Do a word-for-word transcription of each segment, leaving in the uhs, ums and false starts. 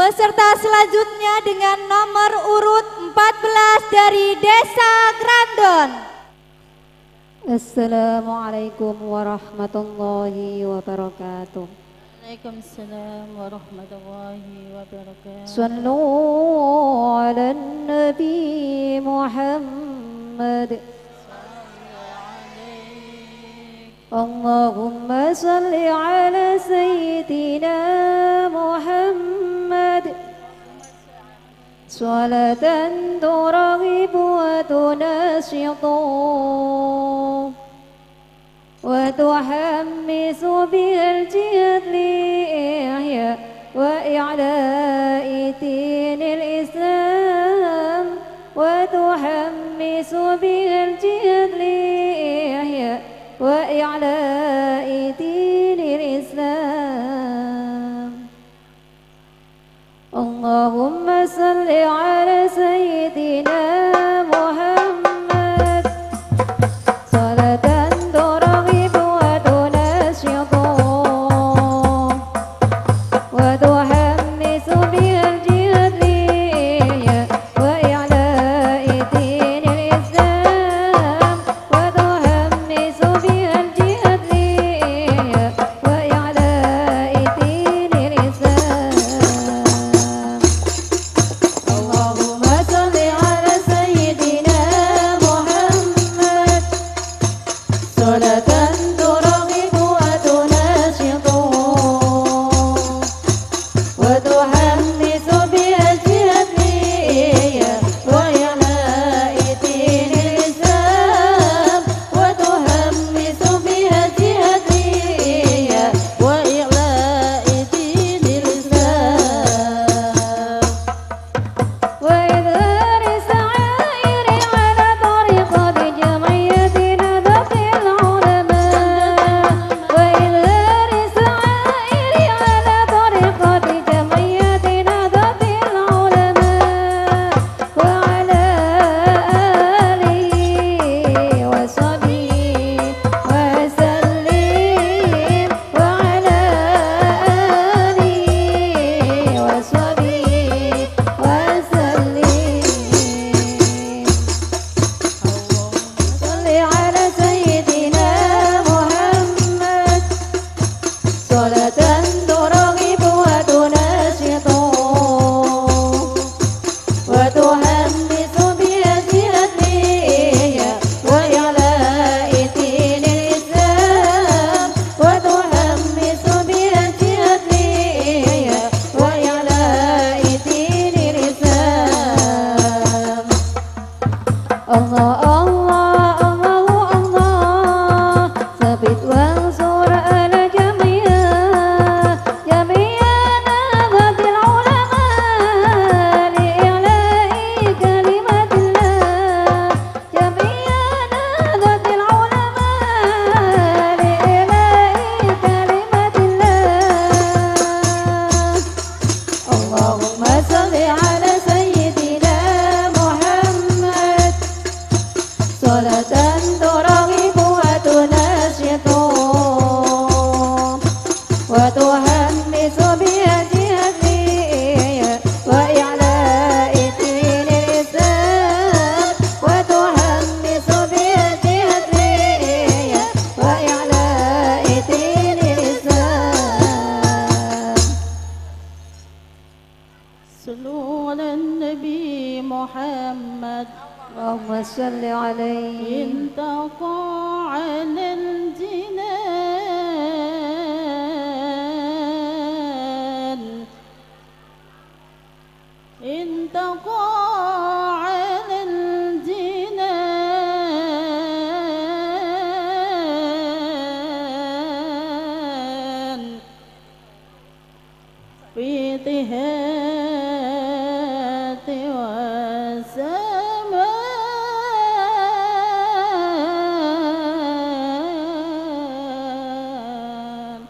Peserta selanjutnya dengan nomor urut empat belas dari Desa Grandon. Assalamualaikum warahmatullahi wabarakatuh. Waalaikumsalam warahmatullahi wabarakatuh. Sallu ala Nabi Muhammad. Allahumma salli ala Sayyidina Muhammad salatan turaghibu wa tunashitu wa tuhammisu bihal jihad li'ihya wa i'la'i dinil Islam wa tuhammisu bihal jihad li'ihya wa i'la'i dinil Islam. Allahumma salli ala Sayyidina Muhammad salatan turaghibu wa tunashitu wa tuhammisu bihal jihad li'ihya wa i'la'i dinil Islam wa tuhammisu bihal jihad li'ihya wa i'la'i dinil Islam. Allahumma salli ala Sayyidina Muhammad salatan turaghibu wa tunashitu wa tuhammisu bihal jihad li'ihya wa i'la'i dinil Islam wa tuhammisu bihal jihad li'ihya wa i'la'i dinil Islam. وإظهار الشعائر على طريقة جمعيتنا ذات العلماء وإظهار الشعائر على طريقة جمعيتنا ذات العلماء وعلى آله وصحبه وسلم وعلى آله وصحبه وسلم. صل على سيدنا محمد صلاة ترغب وتنشط وتحمس بها جهاد ليها وإعلاء دين الإسلام وتحمس بها جهاد ليها وإعلاء دين الإسلام. Allah Allah Allah Allah sabit wansur ala jamiyah jamiyana dhatil ulama li'i'la'i kalimatillah jamiyana dhatil ulama li'i'la'i kalimatillah. Allahumma salli ala Sayyidina Muhammad salatan turaghibu wa tunashitu wa tuhammisu biha jihad li'ihya wa i'la'i dinil Islam wa tuhammisu biha jihad li'ihya wa i'la'i dinil Islam. صلوا على النبي محمد Allahumma salli alaihi. انتقى على الجنان انتقى على الجنان في طهات والسمان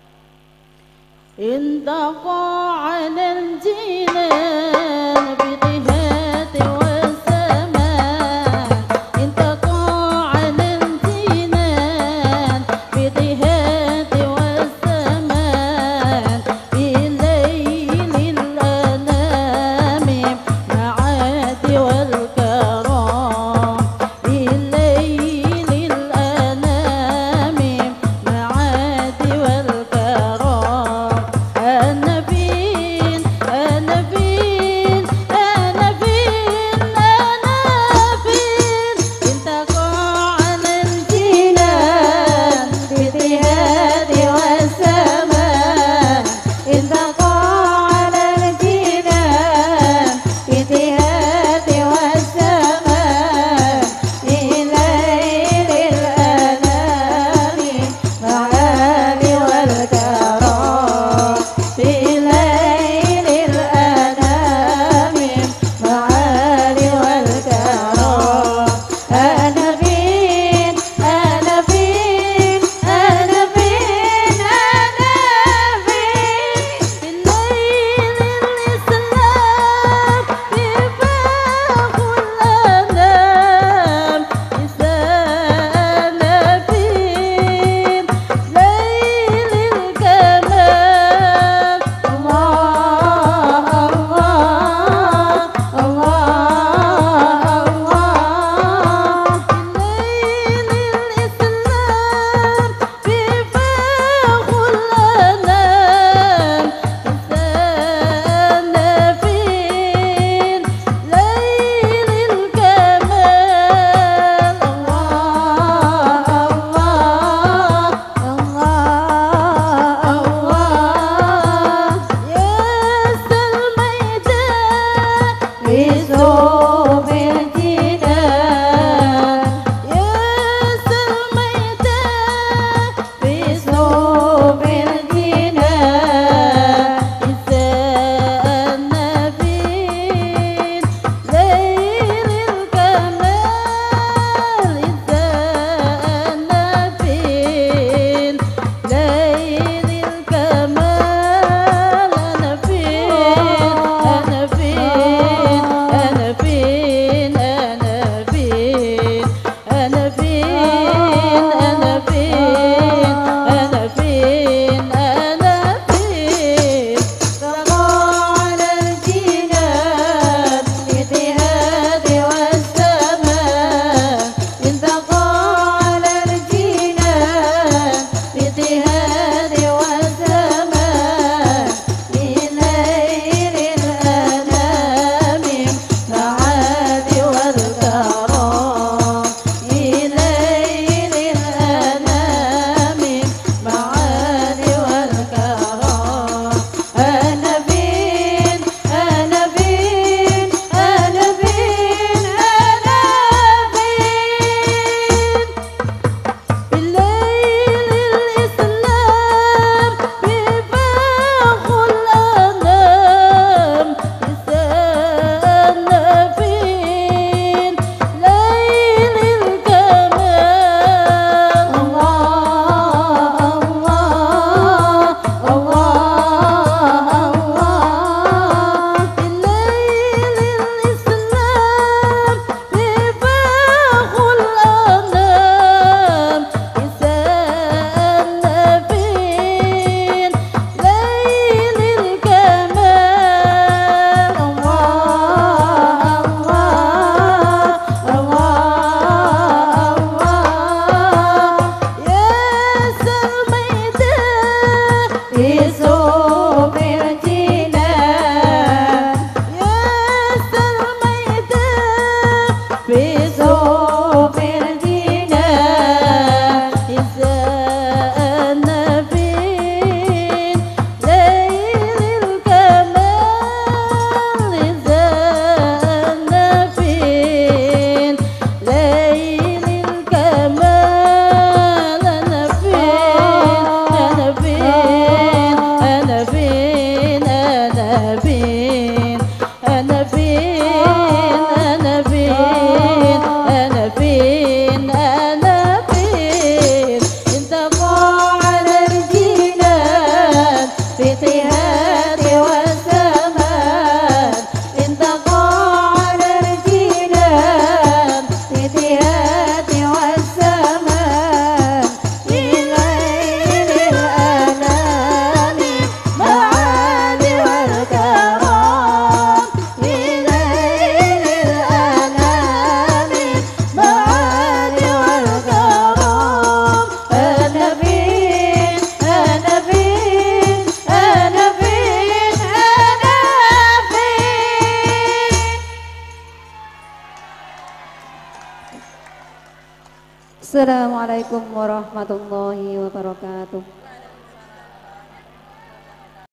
انتقى على الجنان بطهات والسمان انتقى على الجنان بطهات والسمان في ليل Assalamualaikum warahmatullahi wabarakatuh.